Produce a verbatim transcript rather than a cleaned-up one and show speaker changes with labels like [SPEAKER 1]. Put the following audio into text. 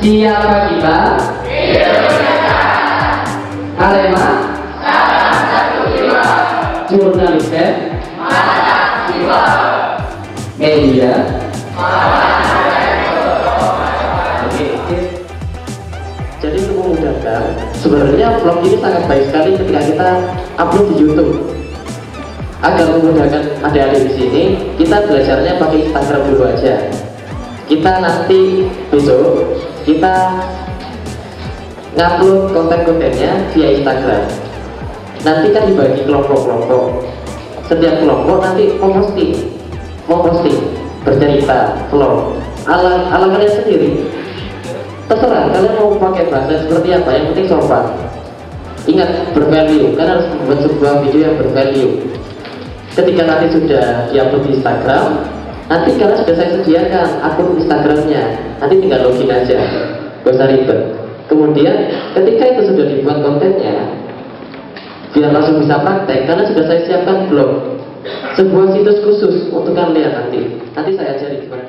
[SPEAKER 1] Siapa kita? Arema? Jurnalisme? Media? Oke, oke. Jadi untuk memudahkan, sebenarnya vlog ini sangat baik sekali ketika kita upload di YouTube. Agar memudahkan adik-adik di sini, kita belajarnya pakai Instagram dulu aja. Kita nanti besok kita ngupload konten-kontennya via Instagram. Nanti kan dibagi kelompok-kelompok. Setiap kelompok nanti mau posting, mau posting, bercerita, vlog, ala ala kalian sendiri. Terserah kalian mau pakai bahasa seperti apa, yang penting sopan. Ingat, bervalue, kan harus membuat sebuah video yang bervalue. Ketika nanti sudah diupload di Instagram, nanti kalian sudah saya sediakan akun Instagramnya, nanti tinggal login aja, gak usah ribet. Kemudian ketika itu sudah dibuat kontennya, biar langsung bisa praktek, karena sudah saya siapkan blog, sebuah situs khusus untuk kalian nanti. Nanti saya ajari gimana.